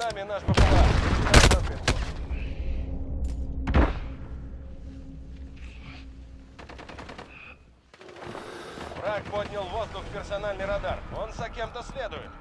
нами наш БПЛА. Враг поднял в воздух персональный радар. Он за кем-то следует.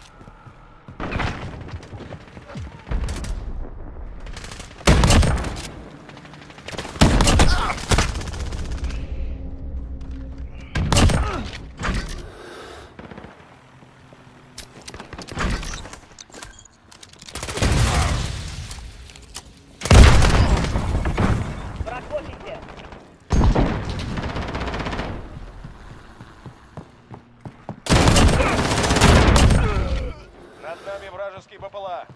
Над нами вражеский БПЛА.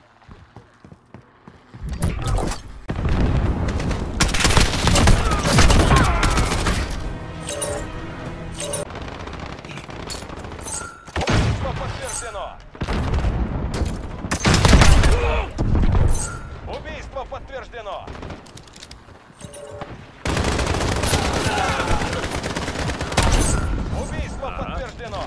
Убийство подтверждено. Убийство подтверждено. Убийство подтверждено.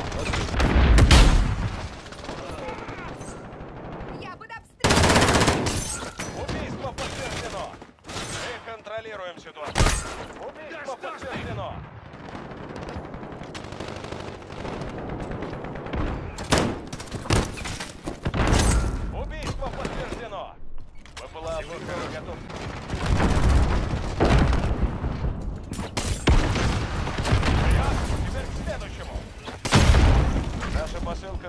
Убийство подтверждено. Мы контролируем ситуацию. Убийство подтверждено. Убийство подтверждено. БПЛА БПЛА готов. Теперь к следующему. Наша посылка.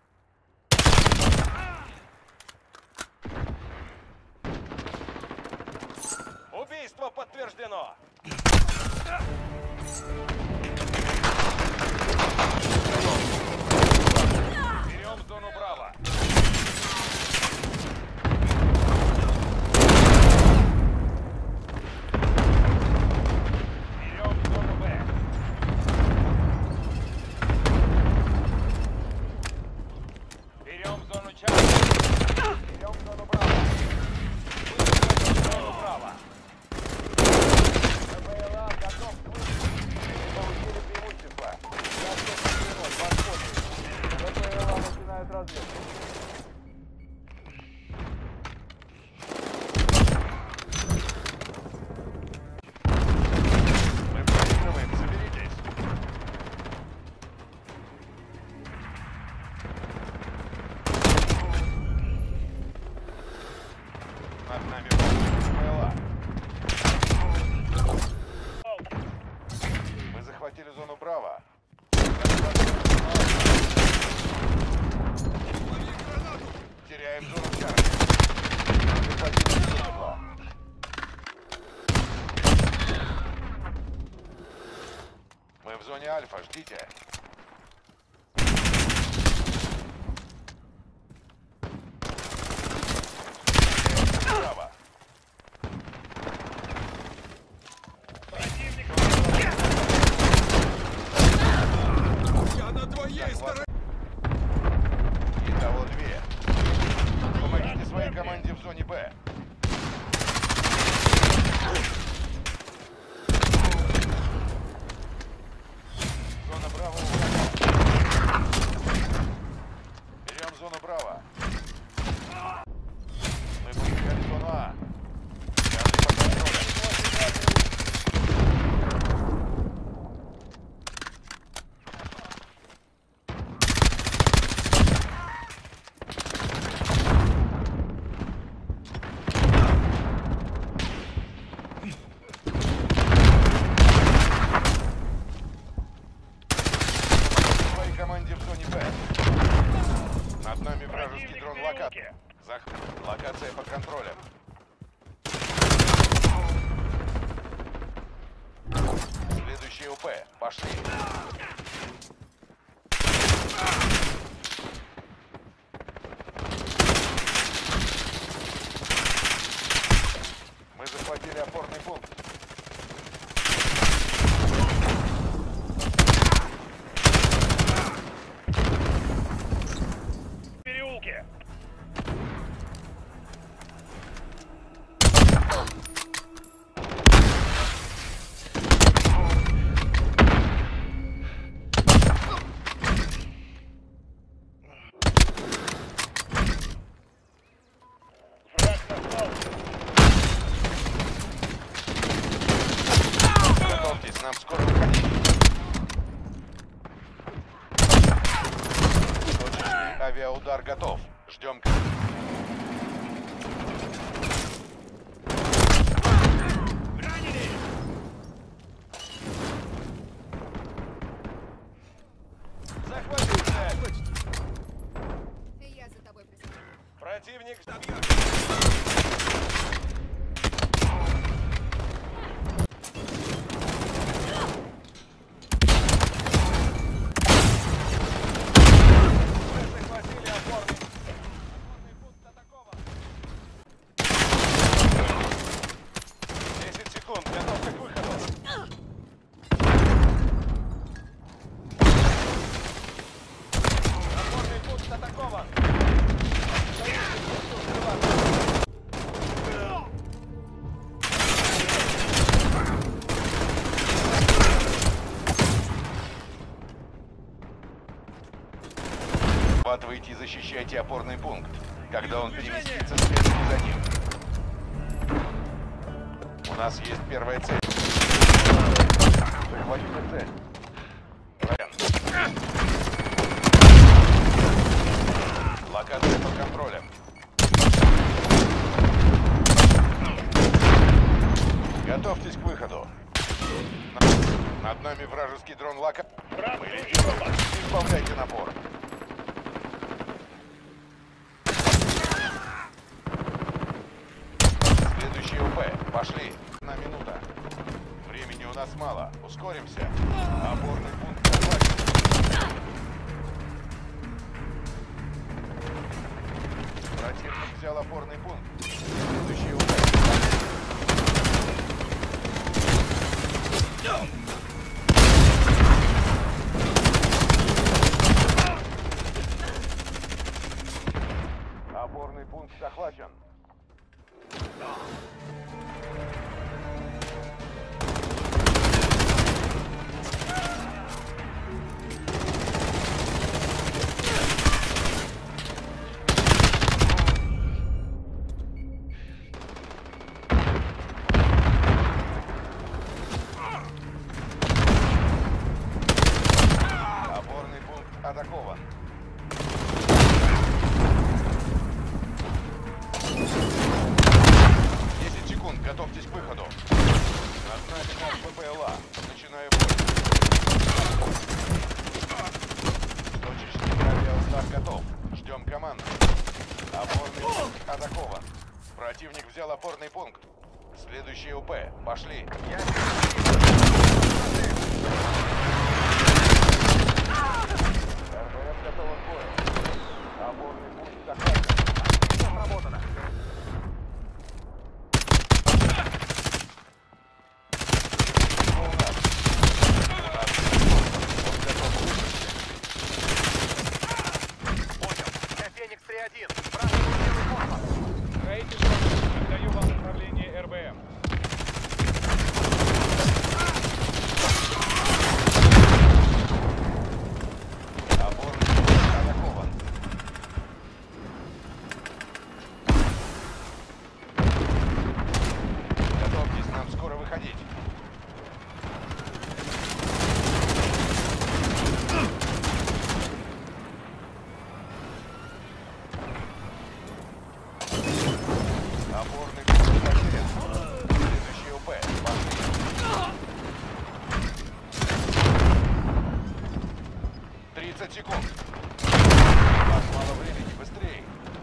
Убийство подтверждено. Берем зону Браво. Берем зону Б. Берем зону Чарли. Берем зону Браво. Зону Браво. БПЛА готов к высадке. Получили преимущество. БПЛА начинает разведку. Мы проигрываем, соберитесь. Над нами БПЛА. Мы захватили зону Браво. Теряем зону Чарли. Захватили зону Браво. Мы в зоне Альфа, ждите. Браво. Я на твоей стороне! Итого 2. Помогите своей команде в зоне Б. Зона Браво. Берем зону Браво. Мы потеряли зону А. Каждый по контролю. Команде в зоне Б. Над нами вражеский дрон локатор. Локация под контролем. Следующий УП. Пошли. Мы захватили опорный пункт. Удар готов. Ждем. Раненый! Захватил цель. Я за тобой присмотрю. Противник захватили опорный пункт атакован. 10 секунд. Готовься к выходу. Опорный пункт атакован. Захватывайте и защищайте опорный пункт. Когда он переместится, следуйте за ним. У нас есть первая цель. Захватите цель. Райан. Локация под контролем. Готовьтесь к выходу. Над нами вражеский дрон Лака. Избавляйте напор. Следующий УП. Пошли. Одна минута. Времени у нас мало. Ускоримся. Опорный пункт захвачен. Противник взял опорный пункт. Следующий УП. Опорный пункт захвачен. Опорный пункт атакован. Готовьтесь к выходу. Над нами наш БПЛА. Начинаю бой. Точечный авиаудар готов. Ждем команду. Опорный пункт атакован. Противник взял опорный пункт. Следующий УП. Пошли. РБМ готова к бою. Опорный пункт захвачен. Сработано. Отдаю вам управление РБМ. Опорный пункт атакован. Готовьтесь, нам скоро выходить. Опорный пункт потерян. Следующий УП. Пошли. 30 секунд. У нас мало времени. Быстрее.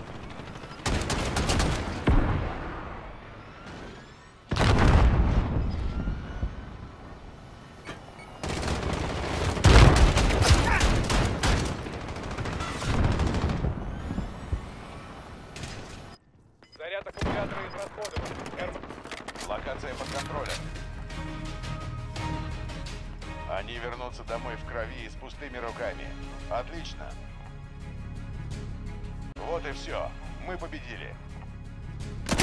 Заряд аккумулятора израсходован. Локация под контролем. Они вернутся домой в крови и с пустыми руками. Отлично. Вот и все. Мы победили.